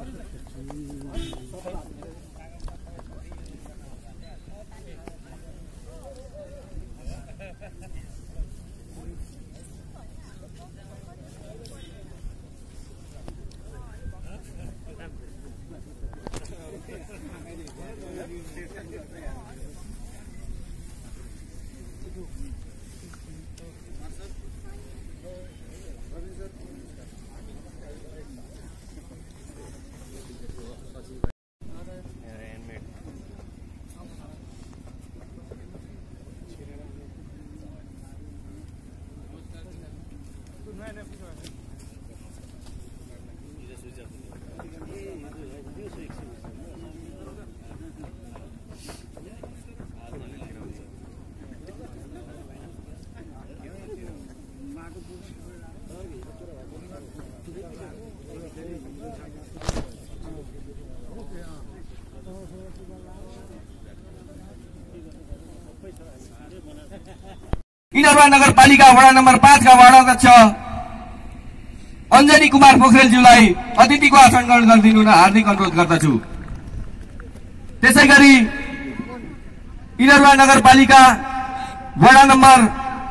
इनरुवा नगरपालिका वडा नम्बर 5 का वडा अध्यक्ष अञ्जनी कुमार पोखरेलज्यूलाई अतिथिको आसन ग्रहण गरिदिनु हुन हार्दिक अनुरोध गर्दछु। त्यसैगरी इनरुवा नगरपालिका वडा नम्बर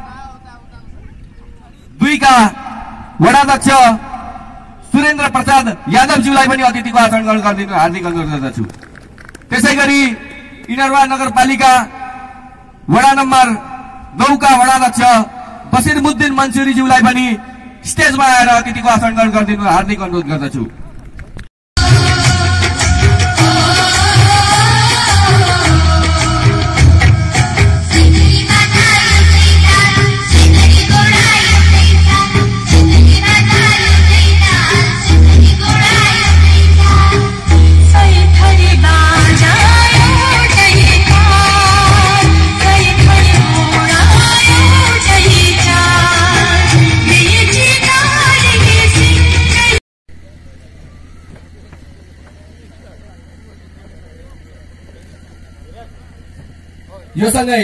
2 का वडा अध्यक्ष सुरेन्द्र प्रसाद यादवज्यूलाई पनि अतिथिको आसन ग्रहण गरिदिनु हार्दिक अनुरोध गर्दछु। त्यसैगरी इनरुवा नगरपालिका वडा नम्बर 9 का वडा अध्यक्ष बसिरमुद्दिन मन्सुरीज्यूलाई पनि स्टेजमा आएर अतिथिको आसन ग्रहण गरिदिनु हार्दिक अनुरोध गर्दछु। यो सँगै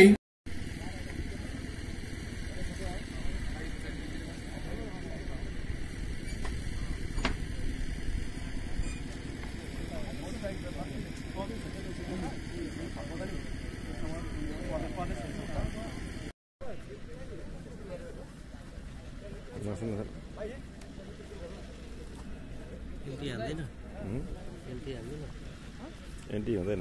एन्टी हुँदैन।